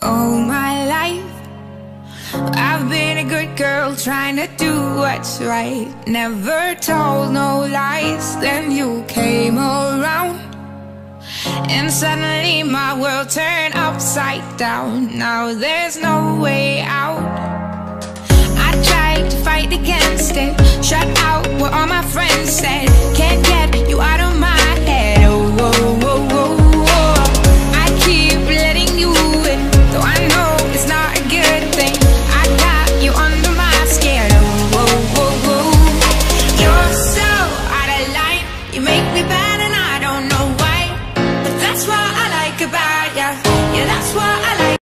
All my life I've been a good girl, trying to do what's right. Never told no lies. Then you came around, and suddenly my world turned upside down. Now there's no way out. I tried to fight against it, shut out what all my